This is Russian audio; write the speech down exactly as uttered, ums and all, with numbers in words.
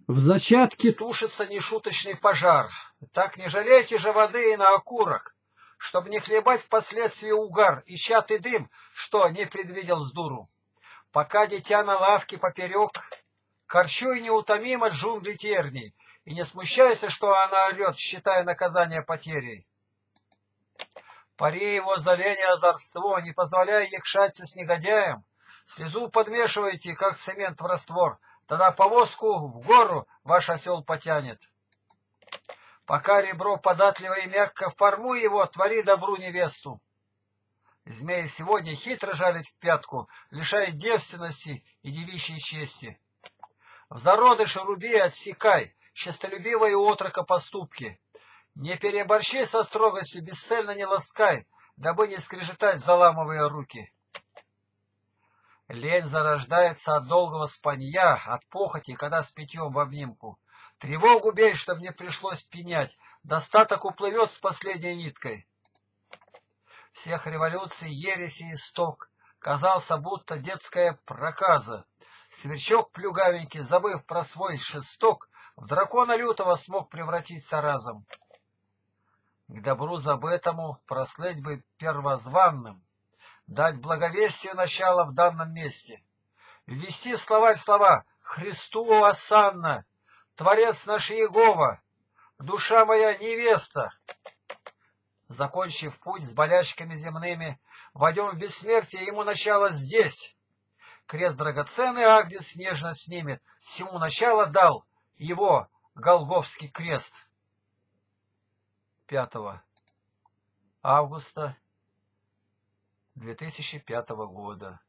В зачатке тушится нешуточный пожар. Так не жалейте же воды и на окурок, чтоб не хлебать впоследствии угар и чатый дым, что не предвидел с дуру. Пока дитя на лавке поперек, корчуй неутомимо джунгли терний, и не смущайся, что она орет, считая наказание потерей. Пари его за лень и озорство, не позволяя якшаться с негодяем, слезу подмешивайте, как цемент в раствор, тогда повозку в гору ваш осел потянет. Пока ребро податливо и мягко, формуй его, твори добру невесту. Змея сегодня хитро жалит в пятку, лишает девственности и девичьей чести. В зародыше руби и отсекай, честолюбивые у отрока поступки. Не переборщи со строгостью, бесцельно не ласкай, дабы не скрежетать, заламывая руки. Лень зарождается от долгого спанья, от похоти, когда с питьем в обнимку. Тревогу бей, чтоб не пришлось пенять, достаток уплывет с последней ниткой. Всех революций, ереси исток казался будто детская проказа. Сверчок плюгавенький, забыв про свой шесток, в дракона лютого смог превратиться разом. К добру забытому прослыть бы первозванным, дать благовестию начало в данном месте, ввести в словарь слова «Христу осанна», «Творец наш Иегова», «Душа моя невеста». Закончив путь с болячками земными, войдем в бессмертие, ему начало здесь. Крест драгоценный Агнец нежно снимет, всему начало дал его Голгофский крест. пятого августа две тысячи пятого года.